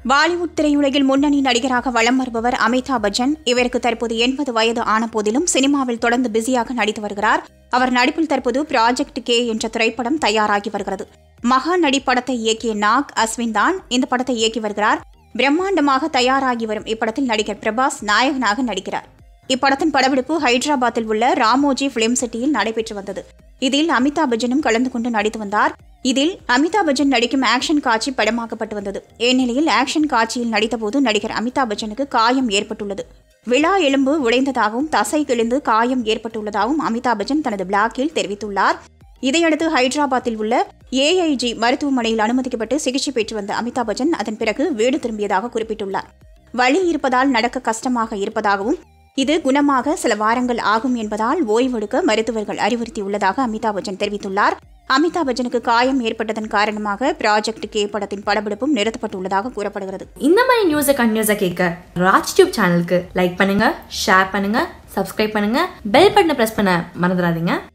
பாலிவுட் திரையுலகில் முன்னணி நடிகராக வலம் வருபவர் அமிதாப் பச்சன். இவருக்கு தற்போது 80 வயது ஆன போதிலும் சினிமாவில் தொடர்ந்து பிஸியாக நடித்து வருகிறார். அவர் நடிப்பில் தற்போது ப்ராஜெக்ட் கே என்ற திரைப்படம் தயாராகி வருகிறது. மகாநடி படத்தை இயக்கிய நாக் அஸ்வின் தான் இந்த படத்தை இயக்கி வருகிறார். பிரம்மாண்டமாக தயாராகி வரும் இப்படத்தில் நடிகர் பிரபாஸ் நாயகனாக நடிக்கிறார். இப்படத்தின் படப்பிடிப்பு ஹைதராபாத்தில் உள்ள ராமோஜி பிலிம் சிட்டியில் நடைபெற்று வந்தது. இதில் அமிதாப் பச்சனும் கலந்து கொண்டு நடித்து வந்தார். இதில் அமிதாப் பச்சன் நடிக்கும் ஆக்ஷன் காட்சி படமாக்கப்பட்டு வந்தது. இந்நிலையில் ஆக்ஷன் காட்சியில் நடித்தபோது நடிகர் அமிதாப் பச்சனுக்கு காயம் ஏற்பட்டுள்ளது. விழா எலும்பு உடைந்ததாகவும் தசை கிழிந்து காயம் ஏற்பட்டுள்ளதாகவும் அமிதாப் பச்சன் தனது பிளாக்கில் தெரிவித்துள்ளார். இதையடுத்து ஹைதராபாத்தில் உள்ள ஏஐஜி மருத்துவமனையில் அனுமதிக்கப்பட்டு சிகிச்சை பெற்று வந்த அமிதாப் பச்சன் அதன் பிறகு வீடு திரும்பியதாக குறிப்பிட்டுள்ளார். வலி இருப்பதால் நடக்க கஷ்டமாக இருப்பதாகவும் இது குணமாக சில வாரங்கள் ஆகும் என்பதால் ஓய்வெடுக்க மருத்துவர்கள் அறிவுறுத்தியுள்ளதாக அமிதாப் பச்சன் தெரிவித்துள்ளார். அமிதாப் பச்சனுக்கு காயம் ஏற்பட்டதன் காரணமாக ப்ராஜெக்ட் கே படத்தின் படப்பிடிப்பும் நிறுத்தப்பட்டுள்ளதாக கூறப்படுகிறது. இந்த மாதிரி நியூஸை கண்டினியூஸா கேட்க ராஜ் டியூப் சேனலுக்கு லைக் பண்ணுங்க, ஷேர் பண்ணுங்க, சப்ஸ்கிரைப் பண்ணுங்க, பெல் பட்டனை பிரஸ் பண்ண மறந்துடாதீங்க.